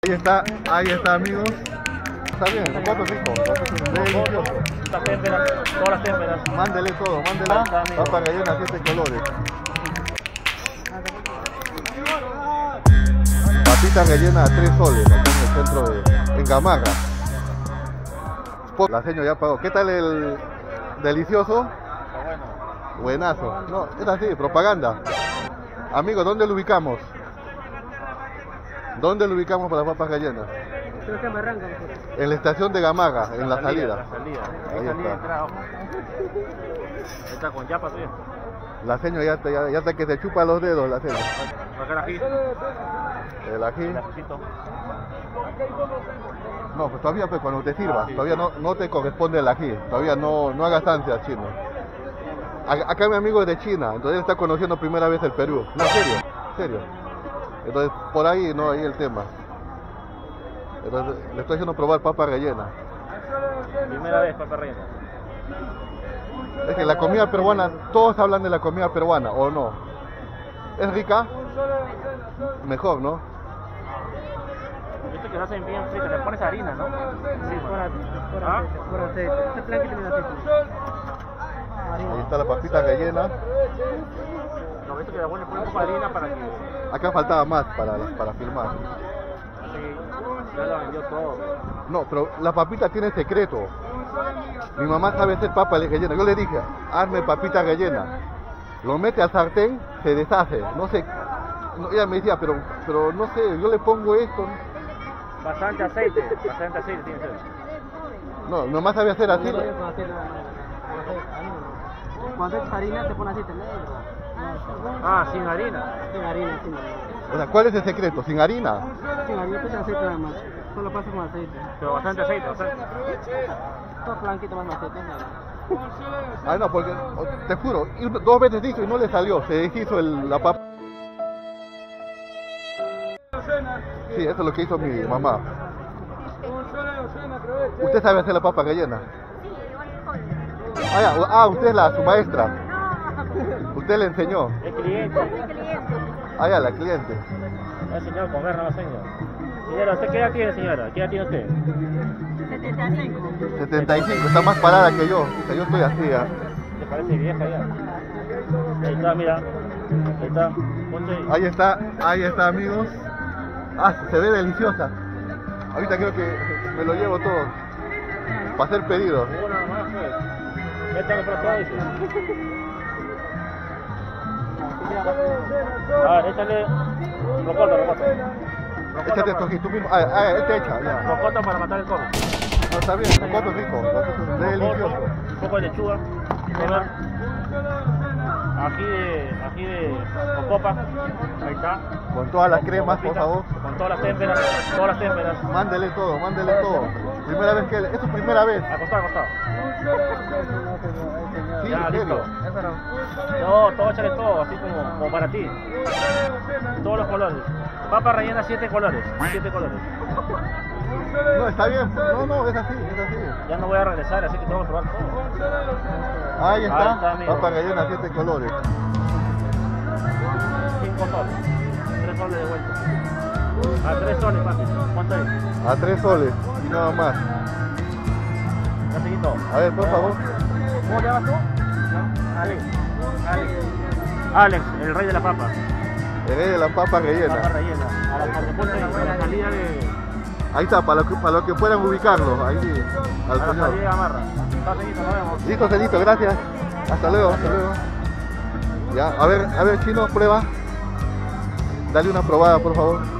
Ahí está amigos. Está bien, el plato es rico, delicioso. Las témperas, todas las témperas. Mándele todo, mándele papa rellena 7 colores. Papita rellena a 3 soles, acá en el centro en Gamarra. La señora ya pagó. ¿Qué tal el delicioso? Está bueno. Buenazo. No, es así, propaganda. Amigos, ¿dónde lo ubicamos? ¿Dónde lo ubicamos para papas rellenas? Creo que me arrancan. En la estación de Gamarra, en la salida. Ahí está. entrada. Ahí está con yapa tuya. La señora ya está que se chupa los dedos, la señora. Acá el ají. El ají. El ajicito. No, pues todavía pues, cuando te sirva, sí, todavía no te corresponde el ají. Todavía no hagas ansias, chino. Acá mi amigo es de China, entonces él está conociendo primera vez el Perú. No, serio. Entonces, por ahí, no, ahí el tema. Entonces, le estoy haciendo probar papa rellena. Primera vez papa rellena. Es que la comida peruana, todos hablan de la comida peruana, ¿o no? ¿Es rica? Mejor, ¿no? Esto que lo hacen bien frito, le pones harina, ¿no? Sí, Por aceite. Este plan que tiene aceite. Ahí está la papita rellena. No, esto que le pones un poco de harina para que... Acá faltaba más para filmar. Sí, ya lo vendió todo. No, pero la papita tiene secreto. Mi mamá sabe hacer papa rellena. Yo le dije, hazme papita rellena. Lo mete al sartén, se deshace. No sé. No, ella me decía, pero no sé, yo le pongo esto. Bastante aceite tiene que ser. No, mi mamá sabe hacer así. Cuando es harina te pone aceite negro. Ah, sin harina. Sin harina, sin harina. O sea, ¿cuál es el secreto? ¿Sin harina? Sin harina pues aceite nada más. Solo pasa con aceite. Pero bastante aceite, bastante. Todo blanquito más aceite. Ay, no, porque te juro, 2 veces hizo y no le salió. Se deshizo la papa. Sí, eso es lo que hizo mi mamá. ¿Usted sabe hacer la papa rellena? Usted es su maestra. Usted le enseñó. El cliente. La cliente. El señor comer, no señor. Señora, ¿usted qué edad tiene, señora? ¿Qué edad tiene usted? 75. 75, está más parada que yo. O sea, yo estoy así ya. ¿Te parece vieja ya? Ahí está, mira. Ahí está. Ponte ahí. Ahí está amigos. Se ve deliciosa. Ahorita creo que me lo llevo todo. Para hacer pedidos. Una nomás, pues. Ya está comprado todo eso. A ver, échale rocoto. Échate esto aquí, tú mismo. Este echa, ya. Rocoto para matar el COVID. No, está bien, rocoto rico. Delicioso. Un poco de lechuga. Ají de cocopa. Ahí está. Con todas las cremas, por favor. Con todas las témperas. Mándele todo. Primera vez que... ¿Es tu primera vez? Acostado. Sí, Ya, en serio. listo. No, todo échale todo, así como para ti. Todos los colores. Papa rellena 7 colores. 7 colores. No, está bien. No, es así. Ya no voy a regresar, así que tengo que probar todo. Ahí está, amigo. papa rellena 7 colores. 5 soles. 3 soles de vuelta. A 3 soles, papi. ¿Cuánto es? A 3 soles y nada más. Ya seguí todo. A ver, por favor. ¿Cómo te llamas tú? Alex, el rey de la papa. El rey de la papa rellena. Papa rellena. A la salida de... Ahí está, para lo que puedan ubicarlo. Ahí, al A la señor. salida de Gamarra. Está seguido, nos vemos. Listo, Celito, gracias. Hasta luego. Ya, a ver, Chino, prueba. Dale una probada, por favor.